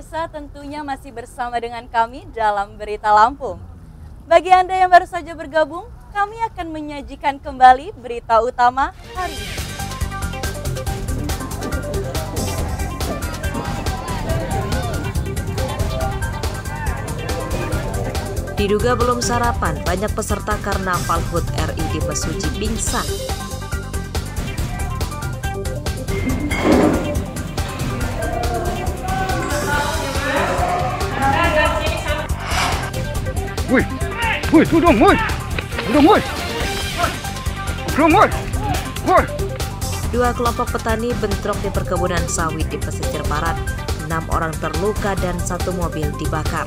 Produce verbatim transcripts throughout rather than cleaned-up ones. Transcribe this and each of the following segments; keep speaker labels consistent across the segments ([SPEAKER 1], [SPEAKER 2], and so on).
[SPEAKER 1] pemirsa, tentunya masih bersama dengan kami dalam Berita Lampung. Bagi Anda yang baru saja bergabung, kami akan menyajikan kembali berita utama hari ini.
[SPEAKER 2] Diduga belum sarapan, banyak peserta Karnaval H U T R I di Mesuji pingsan.
[SPEAKER 3] Woi, woi, tudung, woi, tudung, woi, tudung, woi, woi.
[SPEAKER 2] Dua kelompok petani bentrok di perkebunan sawit di pesisir barat. Enam orang terluka dan satu mobil dibakar.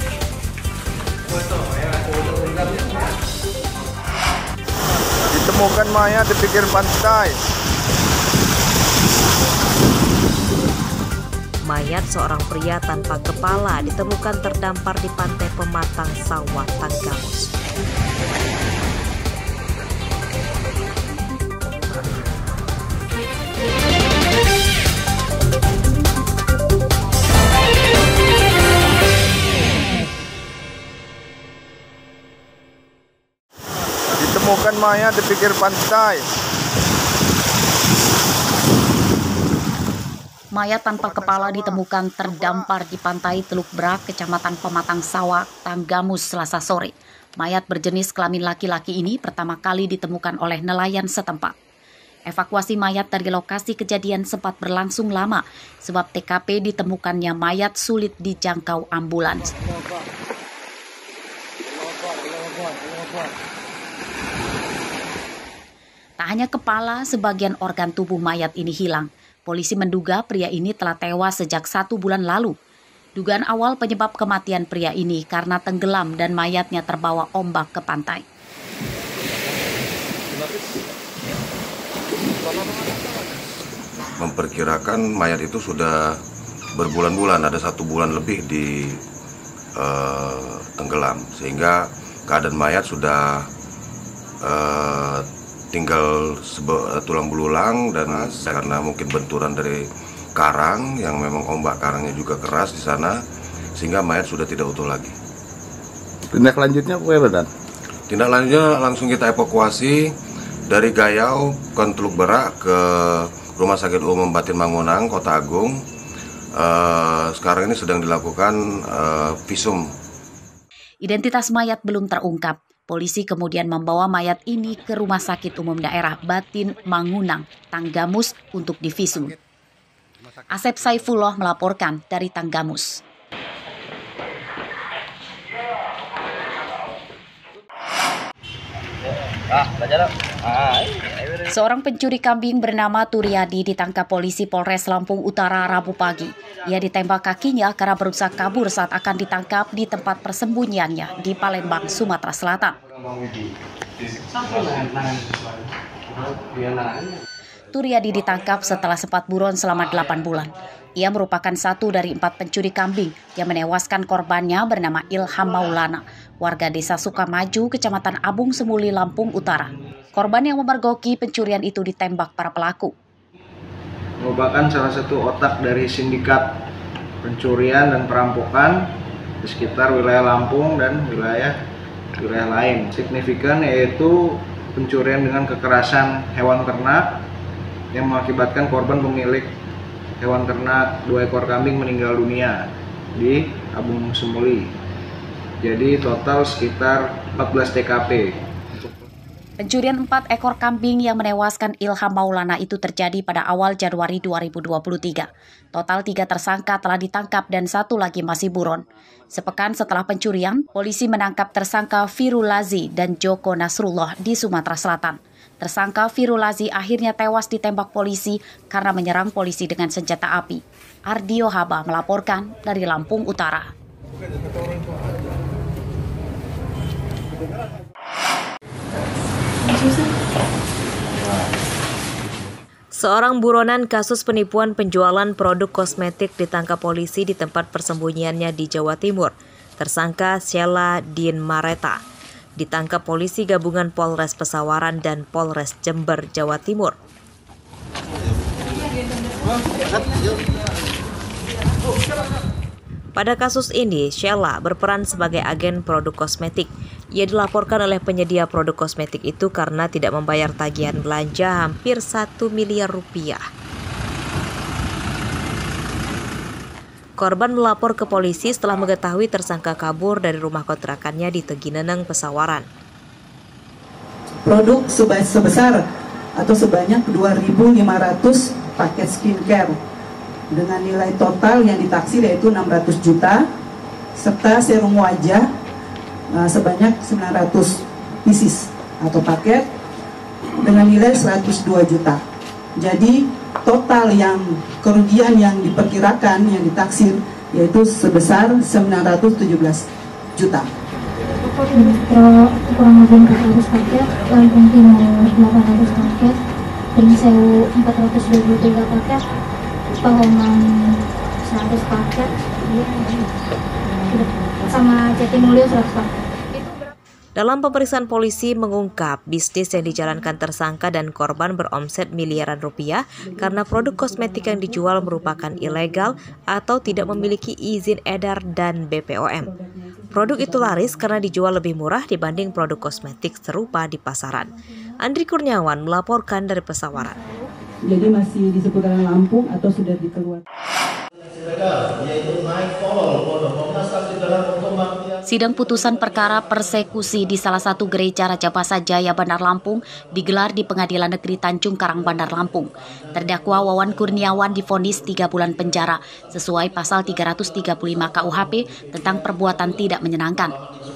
[SPEAKER 4] Ditemukan mayat di pinggir pantai.
[SPEAKER 2] Mayat seorang pria tanpa kepala ditemukan terdampar di pantai Pematang Sawah, Tanggamus.
[SPEAKER 4] Ditemukan mayat di pinggir pantai.
[SPEAKER 5] Mayat tanpa kepala ditemukan terdampar di pantai Teluk Berak, Kecamatan Pematang Sawah, Tanggamus, Selasa sore. Mayat berjenis kelamin laki-laki ini pertama kali ditemukan oleh nelayan setempat. Evakuasi mayat dari lokasi kejadian sempat berlangsung lama, sebab T K P ditemukannya mayat sulit dijangkau ambulans. Tak hanya kepala, sebagian organ tubuh mayat ini hilang. Polisi menduga pria ini telah tewas sejak satu bulan lalu. Dugaan awal penyebab kematian pria ini karena tenggelam dan mayatnya terbawa ombak ke pantai.
[SPEAKER 6] Memperkirakan mayat itu sudah berbulan-bulan, ada satu bulan lebih di uh, tenggelam, sehingga keadaan mayat sudah uh, tinggal sebe, tulang belulang dan karena mungkin benturan dari karang yang memang ombak karangnya juga keras di sana, sehingga mayat sudah tidak utuh lagi.
[SPEAKER 4] Tindak lanjutnya apa ya, Dan?
[SPEAKER 6] Tindak lanjutnya langsung kita evakuasi dari Gayau ke Teluk Berak ke Rumah Sakit Umum Batin Mangunang, Kota Agung. Uh, sekarang ini sedang dilakukan uh, visum.
[SPEAKER 5] Identitas mayat belum terungkap. Polisi kemudian membawa mayat ini ke Rumah Sakit Umum Daerah Batin Mangunang, Tanggamus untuk divisum. Asep Saifullah melaporkan dari Tanggamus. Seorang pencuri kambing bernama Turyadi ditangkap polisi Polres Lampung Utara Rabu pagi. Ia ditembak kakinya karena berusaha kabur saat akan ditangkap di tempat persembunyiannya di Palembang, Sumatera Selatan. Turyadi ditangkap setelah sempat buron selama delapan bulan. Ia merupakan satu dari empat pencuri kambing yang menewaskan korbannya bernama Ilham Maulana, warga desa Sukamaju, Kecamatan Abung Semuli, Lampung Utara. Korban yang memergoki pencurian itu ditembak para pelaku.
[SPEAKER 7] Merupakan salah satu otak dari sindikat pencurian dan perampokan di sekitar wilayah Lampung dan wilayah wilayah lain. Signifikan yaitu pencurian dengan kekerasan hewan ternak yang mengakibatkan korban pemilik hewan ternak dua ekor kambing meninggal dunia di Abung Semuli. Jadi total sekitar empat belas T K P.
[SPEAKER 5] Pencurian empat ekor kambing yang menewaskan Ilham Maulana itu terjadi pada awal Januari dua ribu dua puluh tiga. Total tiga tersangka telah ditangkap dan satu lagi masih buron. Sepekan setelah pencurian, polisi menangkap tersangka Firulazi dan Joko Nasrullah di Sumatera Selatan. Tersangka Firulazi akhirnya tewas ditembak polisi karena menyerang polisi dengan senjata api. Ardio Haba melaporkan dari Lampung Utara.
[SPEAKER 2] Seorang buronan kasus penipuan penjualan produk kosmetik ditangkap polisi di tempat persembunyiannya di Jawa Timur. Tersangka Sheila Din Mareta ditangkap polisi gabungan Polres Pesawaran dan Polres Jember, Jawa Timur. Pada kasus ini, Sheila berperan sebagai agen produk kosmetik. Ia dilaporkan oleh penyedia produk kosmetik itu karena tidak membayar tagihan belanja hampir satu miliar rupiah. Korban melapor ke polisi setelah mengetahui tersangka kabur dari rumah kontrakannya di Tegineneng, Pesawaran.
[SPEAKER 8] Produk sebesar atau sebanyak dua ribu lima ratus paket skincare dengan nilai total yang ditaksir yaitu enam ratus juta, serta serum wajah uh, sebanyak sembilan ratus pieces atau paket dengan nilai seratus dua juta. Jadi total yang kerugian yang diperkirakan yang ditaksir yaitu sebesar sembilan ratus tujuh belas juta.
[SPEAKER 9] Kurang lebih empat ratus paket, Lampung Timur delapan ratus paket, Pringsewu empat ratus dua puluh tiga paket, Pahoman seratus paket, sama Jatimulyo seratus paket.
[SPEAKER 2] Dalam pemeriksaan polisi mengungkap bisnis yang dijalankan tersangka dan korban beromset miliaran rupiah karena produk kosmetik yang dijual merupakan ilegal atau tidak memiliki izin edar dan B P O M. Produk itu laris karena dijual lebih murah dibanding produk kosmetik serupa di pasaran. Andri Kurniawan melaporkan dari Pesawaran.
[SPEAKER 8] Jadi masih di seputaran Lampung atau sudah dikeluarkan?
[SPEAKER 5] Sidang putusan perkara persekusi di salah satu gereja Rajabasa Jaya Bandar Lampung digelar di Pengadilan Negeri Tanjung Karang Bandar Lampung. Terdakwa Wawan Kurniawan divonis tiga bulan penjara sesuai pasal tiga ratus tiga puluh lima K U H P tentang perbuatan tidak menyenangkan.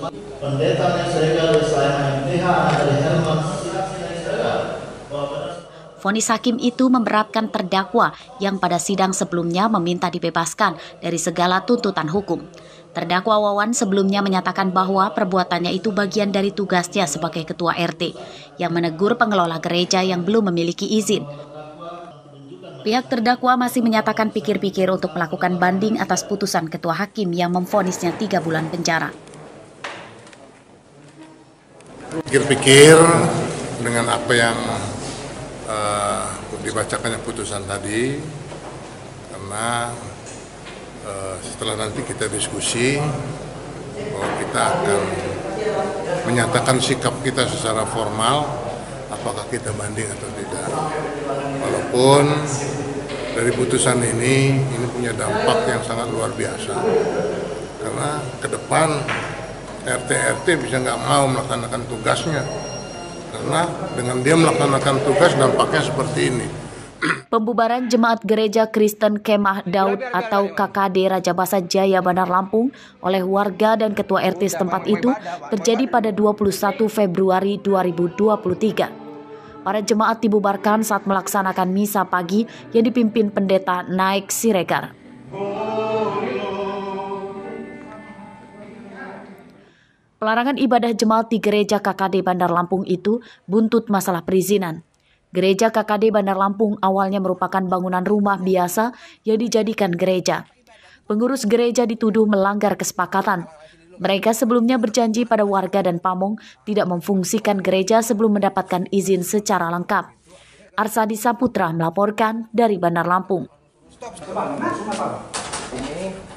[SPEAKER 5] Vonis hakim itu memberatkan terdakwa yang pada sidang sebelumnya meminta dibebaskan dari segala tuntutan hukum. Terdakwa Wawan sebelumnya menyatakan bahwa perbuatannya itu bagian dari tugasnya sebagai ketua R T yang menegur pengelola gereja yang belum memiliki izin. Pihak terdakwa masih menyatakan pikir-pikir untuk melakukan banding atas putusan ketua hakim yang memvonisnya tiga bulan penjara.
[SPEAKER 10] Pikir-pikir dengan apa yang uh, dibacakannya putusan tadi, karena Uh, setelah nanti kita diskusi bahwa kita akan menyatakan sikap kita secara formal apakah kita banding atau tidak. Walaupun dari putusan ini ini punya dampak yang sangat luar biasa karena ke depan R T R T bisa nggak mau melaksanakan tugasnya karena dengan dia melaksanakan tugas dampaknya seperti ini.
[SPEAKER 5] Pembubaran Jemaat Gereja Kristen Kemah Daud atau K K D Rajabasa Jaya Bandar Lampung oleh warga dan ketua R T setempat itu terjadi pada dua puluh satu Februari dua ribu dua puluh tiga. Para jemaat dibubarkan saat melaksanakan misa pagi yang dipimpin pendeta Naik Siregar. Pelarangan ibadah jemaat di Gereja K K D Bandar Lampung itu buntut masalah perizinan. Gereja K K D Bandar Lampung awalnya merupakan bangunan rumah biasa yang dijadikan gereja. Pengurus gereja dituduh melanggar kesepakatan. Mereka sebelumnya berjanji pada warga dan pamong tidak memfungsikan gereja sebelum mendapatkan izin secara lengkap. Arsadi Saputra melaporkan dari Bandar Lampung. Stop, stop.